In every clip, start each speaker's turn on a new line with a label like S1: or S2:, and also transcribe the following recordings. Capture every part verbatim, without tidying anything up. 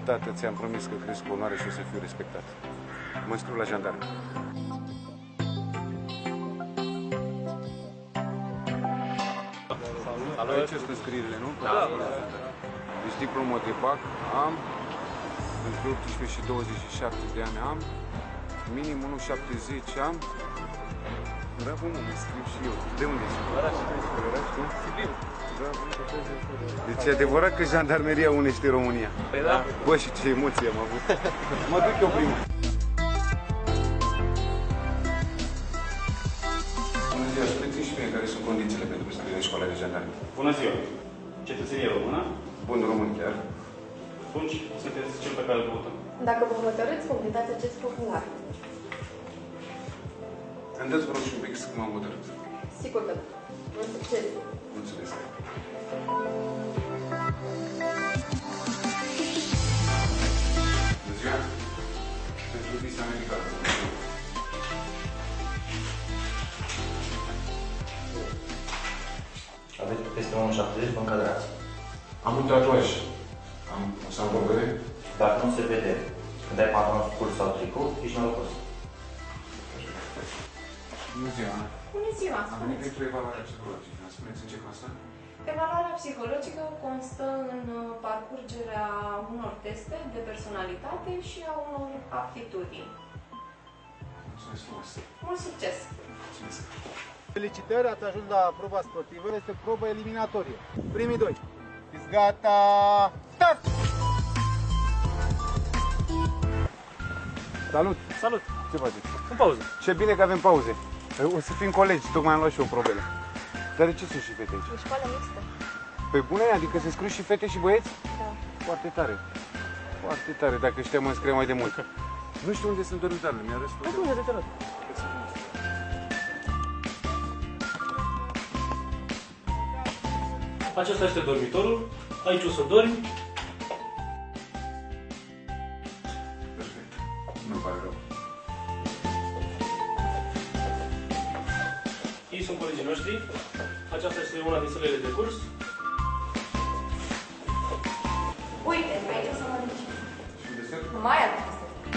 S1: tată, ți-am promis că cresc cu onoare și o să fiu respectat. Mă înscriu la jandarm. Salut! Aici sunt înscrierile, nu?
S2: Da.
S1: Deci diplomă de bac am, între optsprezece și douăzeci și șapte de ani am, minim unu virgulă șaptezeci am. Bravo, mă, mă scriu și eu. De unde ești? Oraș. Oraș, tu? Sibiu. Deci e adevărat că jandarmeria unește România.
S2: Păi da.
S1: Bă, și ce emoții am avut. Mă duc eu primul. Bună ziua, spuneți-mi și mie care sunt condițiile pentru înscriere în școala de jandarmi.
S3: Bună ziua! Cetățenie română?
S1: Bun român chiar.
S3: Atunci sunteți cel pe care îl votăm.
S4: Dacă vă hotărâți, completați acest formular.
S1: Îmi dați vreau și un pic să m-am hotărât.
S4: Sigur că da. În succes!
S1: Mulțumesc! Bună ziua! Pentru visa medicală.
S2: Aveți peste unu virgulă șaptezeci, vă încadrați.
S1: Am un tatuaj. Am, o să am vorbire?
S2: Dacă nu se vede când ai pantalon scurt sau tricou, ești norocos.
S1: Bună ziua, Ana.
S4: Bună ziua!
S1: Am venit pentru evaluarea psihologică. Spuneți în ce constă?
S4: Evaluarea psihologică constă în parcurgerea unor teste de personalitate și a unor aptitudini.
S1: Mulțumesc frumos.
S4: Mult succes!
S1: Mulțumesc.
S5: Felicitări, ați ajuns la proba sportivă. Este probă eliminatorie. Primii doi. Fiți gata! Start! Salut!
S6: Salut!
S5: Ce faceți?
S6: În pauză.
S5: Ce bine că avem pauze. O să fim colegi, tocmai am luat și eu probele. Dar de ce sunt și fete aici?
S4: E școală mixtă.
S5: Pe bune, adică se scriu și fete și băieți?
S4: Da.
S5: Foarte tare. Foarte tare, dacă știam mă înscriem mai de mult. Nu știu unde sunt dormitoarele, mi-a răspuns.
S6: Acum de terat. Acesta este dormitorul. Aici o să dormi.
S1: Perfect. Nu pare rău.
S6: Ei sunt colegii noștri. Aceasta este una din sălile de curs.
S4: Uite, aici o să mă duci.
S1: Și unde sunt?
S4: Mai adus.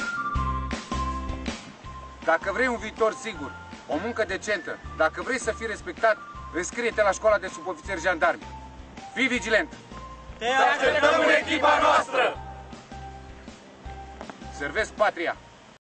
S5: Dacă vrei un viitor sigur, o muncă decentă, dacă vrei să fii respectat, înscrie-te la școala de subofițeri jandarmi. Fii vigilent!
S6: Te așteptăm în echipa noastră!
S5: Servesc patria!